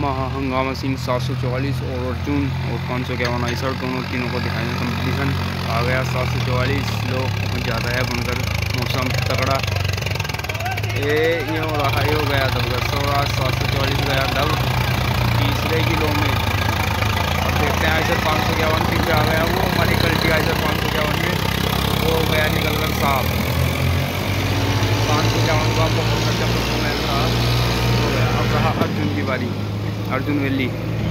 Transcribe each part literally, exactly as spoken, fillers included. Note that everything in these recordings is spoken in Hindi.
हंगामा सिंह सात सौ चौवालीस और अर्जुन और पाँच सौ इक्यावन आइसर दोनों तीनों को दिखाएंगे कंपटीशन। आ गया सात सौ चौवालीस, लोग पहुँच जाता है बनकर मौसम तगड़ा। ये ये हो रहा ये हो गया दब सोलह सात सौ चौवालीस गया दब तीसरे किलो में। अब देखते हैं आइसर पाँच सौ इक्यावन फिर आ गया वो हमारी गलती आइसर पाँच सौ इक्यावन में वो हो गया निकल कर साफ। पाँच सौ इक्यावन का बहुत अच्छा परफॉर्मेंस रहा हो गया। अब रहा अर्जुन की बारी। अर्जुन वैली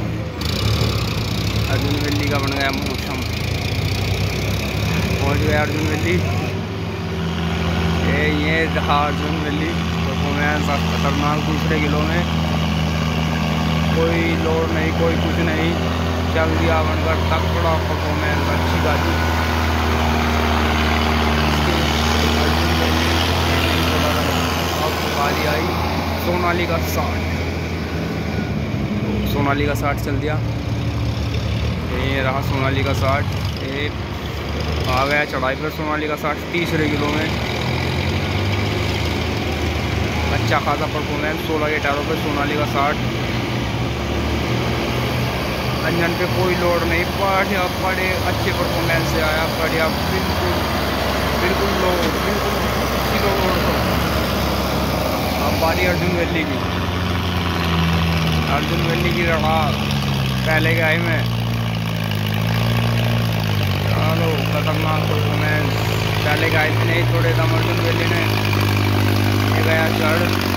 अर्जुन वैली का बन गया मौसम, पहुँच गया अर्जुन वैली। ये ये रहा अर्जुन वैली परफॉर्मेंस खतरनाक दूसरे किलो में, कोई लोड नहीं कोई कुछ नहीं, चल दिया बनकर तगड़ा परफॉर्मेंस अच्छी गाड़ी। अब बारी आई सोनाली का साठ, सोनाली का साठ चल दिया। ये रहा सोनाली का साठ, ये आ गया चढ़ाई पर सोनाली का साठ तीसरे किलो में। अच्छा खासा परफॉर्मेंस सोलह के टायरों पर सोनाली का साठ। इंजन पे कोई लोड नहीं, बढ़िया बड़े अच्छे परफॉर्मेंस से आया, बढ़िया बिल्कुल बिल्कुल लोड बिल्कुल जीरो लोड। अब बारी अर्जुन वैली की, अर्जुन वैली की रहा पहले गाय में। चलो खतरनाक परफॉर्मेंस, पहले गाय से नहीं छोड़े दम अर्जुन वैली ने। ये गया चढ़